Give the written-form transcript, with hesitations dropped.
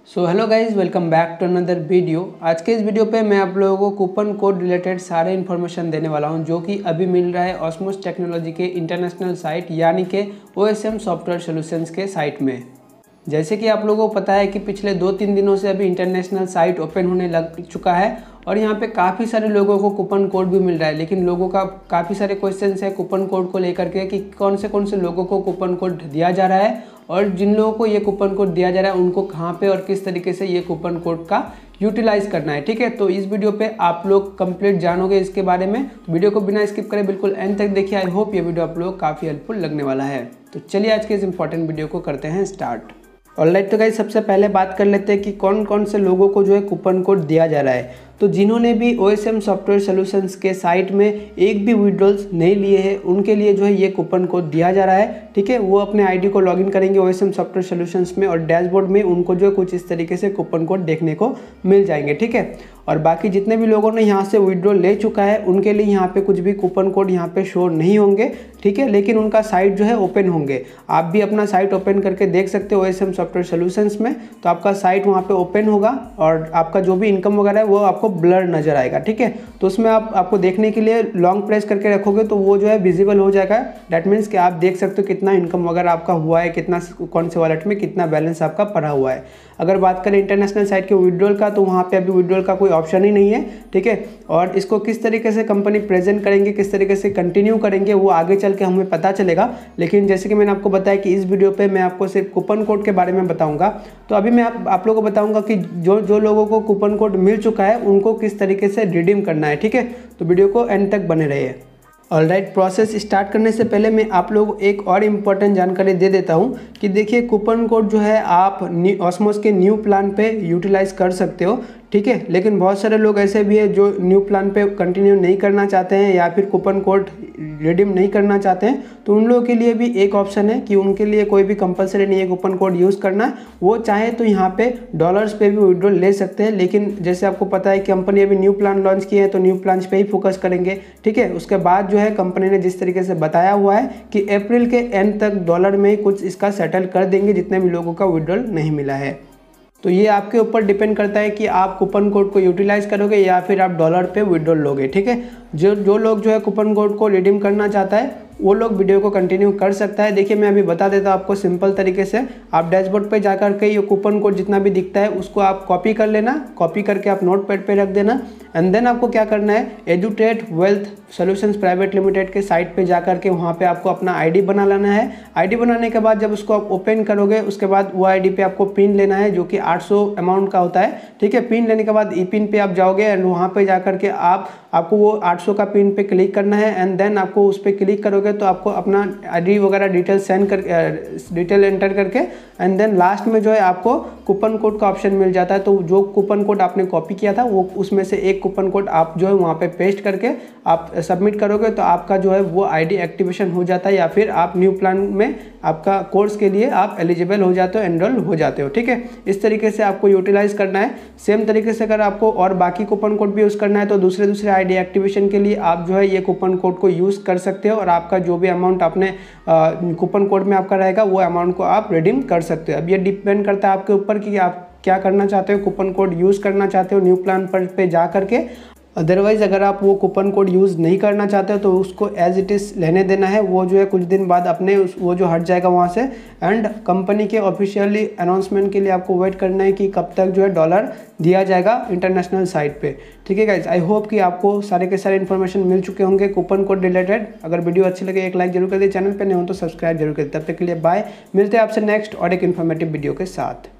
Hello guys, welcome back to another video. आज के इस वीडियो पे मैं आप लोगों को कूपन कोड रिलेटेड सारे इन्फॉर्मेशन देने वाला हूं, जो कि अभी मिल रहा है ऑस्मोस टेक्नोलॉजी के इंटरनेशनल साइट यानी कि OSM सॉफ्टवेयर सॉल्यूशंस के साइट में। जैसे कि आप लोगों को पता है कि पिछले 2-3 दिनों से अभी इंटरनेशनल साइट ओपन होने लग चुका है और यहाँ पे काफ़ी सारे लोगों को कूपन कोड भी मिल रहा है। लेकिन लोगों का काफ़ी सारे क्वेश्चंस है कूपन कोड को लेकर के कि कौन से लोगों को कूपन कोड दिया जा रहा है और जिन लोगों को ये कूपन कोड दिया जा रहा है उनको कहाँ पे और किस तरीके से ये कूपन कोड का यूटिलाइज करना है। ठीक है, तो इस वीडियो पे आप लोग कंप्लीट जानोगे इसके बारे में। तो वीडियो को बिना स्किप करें बिल्कुल एंड तक देखिए। आई होप ये वीडियो आप लोग काफ़ी हेल्पफुल लगने वाला है। तो चलिए आज के इस इंपॉर्टेंट वीडियो को करते हैं स्टार्ट। ऑलराइट, तो गाइस सबसे पहले बात कर लेते हैं कि कौन कौन से लोगों को जो है कूपन कोड दिया जा रहा है। तो जिन्होंने भी OSM सॉफ्टवेयर सॉल्यूशंस के साइट में एक भी विड्रॉल्स नहीं लिए हैं उनके लिए जो है ये कूपन कोड दिया जा रहा है। ठीक है, वो अपने आईडी को लॉगिन करेंगे OSM सॉफ्टवेयर सॉल्यूशंस में और डैशबोर्ड में उनको जो है कुछ इस तरीके से कूपन कोड देखने को मिल जाएंगे। ठीक है, और बाकी जितने भी लोगों ने यहाँ से विड्रॉल ले चुका है उनके लिए यहाँ पे कुछ भी कूपन कोड यहाँ पे शो नहीं होंगे। ठीक है, लेकिन उनका साइट जो है ओपन होंगे। आप भी अपना साइट ओपन करके देख सकते हो OSM सॉफ्टवेयर सॉल्यूशंस में, तो आपका साइट वहाँ पे ओपन होगा और आपका जो भी इनकम वगैरह है वो आपको ब्लर नजर आएगा। ठीक है, तो उसमें आपको देखने के लिए लॉन्ग प्रेस करके रखोगे तो वो जो है विजिबल हो जाएगा। दैट मीन्स कि आप देख सकते हो कितना इनकम वगैरह आपका हुआ है, कितना कौन से वॉलेट में कितना बैलेंस आपका पड़ा हुआ है। अगर बात करें इंटरनेशनल साइट के विड्रॉल का, तो वहाँ पे अभी विड्रॉल का कोई ऑप्शन ही नहीं है। ठीक है, और इसको किस तरीके से कंपनी प्रेजेंट करेंगे, किस तरीके से कंटिन्यू करेंगे, वो आगे चल के हमें पता चलेगा। लेकिन जैसे कि मैंने आपको बताया कि इस वीडियो पे मैं आपको सिर्फ कूपन कोड के बारे में बताऊंगा। तो अभी मैं आप लोगों को बताऊंगा कि जो लोगों को कूपन कोड मिल चुका है उनको किस तरीके से रिडीम करना है। ठीक है, तो वीडियो को एंड तक बने रहिए। ऑलराइट, प्रोसेस स्टार्ट करने से पहले मैं आप लोगों को एक और इम्पोर्टेंट जानकारी दे देता हूं कि देखिए कूपन कोड जो है आप ऑस्मोस के न्यू प्लान पे यूटिलाइज कर सकते हो। ठीक है, लेकिन बहुत सारे लोग ऐसे भी है जो न्यू प्लान पे कंटिन्यू नहीं करना चाहते हैं या फिर कूपन कोड रिडीम नहीं करना चाहते हैं। तो उन लोगों के लिए भी एक ऑप्शन है कि उनके लिए कोई भी कंपलसरी नहीं है कूपन कोड यूज़ करना। वो चाहे तो यहाँ पे डॉलर्स पे भी विड्रॉल ले सकते हैं, लेकिन जैसे आपको पता है कि कंपनी अभी न्यू प्लान लॉन्च किए हैं तो न्यू प्लान पे ही फोकस करेंगे। ठीक है, उसके बाद जो है कंपनी ने जिस तरीके से बताया हुआ है कि अप्रैल के एंड तक डॉलर में ही कुछ इसका सेटल कर देंगे जितने भी लोगों का विड्रॉल नहीं मिला है। तो ये आपके ऊपर डिपेंड करता है कि आप कूपन कोड को यूटिलाइज करोगे या फिर आप डॉलर पे विड्रॉल लोगे। ठीक है, जो लोग जो है कूपन कोड को रिडीम करना चाहता है वो लोग वीडियो को कंटिन्यू कर सकता है। देखिए मैं अभी बता देता हूँ आपको सिंपल तरीके से। आप डैशबोर्ड पे जाकर के ये कूपन कोड जितना भी दिखता है उसको आप कॉपी कर लेना, कॉपी करके आप नोटपैड पे रख देना। एंड देन आपको क्या करना है, एजुटेट वेल्थ सॉल्यूशंस प्राइवेट लिमिटेड के साइट पे जाकर के वहाँ पे आपको अपना आईडी बना लेना है। आईडी बनाने के बाद जब उसको आप ओपन करोगे उसके बाद वो आईडी पे आपको पिन लेना है जो कि 800 अमाउंट का होता है। ठीक है, पिन लेने के बाद ई पिन पे आप जाओगे एंड वहाँ पे जाकर के आपको वो 800 का पिन पे क्लिक करना है। एंड देन आपको उस पर क्लिक करोगे तो आपको अपना आईडी वगैरह डिटेल सेंड कर डिटेल एंटर करके एंड देन लास्ट में जो है आपको कूपन कोड का ऑप्शन मिल जाता है। तो जो कूपन कोड आपने कॉपी किया था वो उसमें से एक कूपन कोड आप जो है वहाँ पे पेस्ट करके आप सबमिट करोगे तो आपका जो है वो आईडी एक्टिवेशन हो जाता है या फिर आप न्यू प्लान में आपका कोर्स के लिए आप एलिजिबल हो जाते हो, एनरोल हो जाते हो। ठीक है, इस तरीके से आपको यूटिलाइज करना है। सेम तरीके से अगर आपको और बाकी कूपन कोड भी यूज़ करना है तो दूसरे आईडी एक्टिवेशन के लिए आप जो है ये कूपन कोड को यूज़ कर सकते हो और आपका जो भी अमाउंट आपने कूपन कोड में आपका रहेगा वो अमाउंट को आप रिडीम कर सकते हो। अब ये डिपेंड करता है आपके ऊपर कि आप क्या करना चाहते हो, कूपन कोड यूज़ करना चाहते हो न्यू प्लान पे जा करके। अदरवाइज़ अगर आप वो कूपन कोड यूज़ नहीं करना चाहते हो तो उसको एज इट इज़ रहने देना है। वो जो है कुछ दिन बाद अपने वो जो हट जाएगा वहाँ से। एंड कंपनी के ऑफिशियली अनाउंसमेंट के लिए आपको वेट करना है कि कब तक जो है डॉलर दिया जाएगा इंटरनेशनल साइट पे। ठीक है गाइज, आई होप कि आपको सारे के सारे इन्फॉर्मेशन मिल चुके होंगे कूपन कोड रिलेटेड। अगर वीडियो अच्छी लगे एक लाइक जरूर कर दे, चैनल पर नहीं हो तो सब्सक्राइब जरूर कर दे। तब तक के लिए बाय, मिलते हैं आपसे नेक्स्ट और एक इन्फॉर्मेटिव वीडियो के साथ।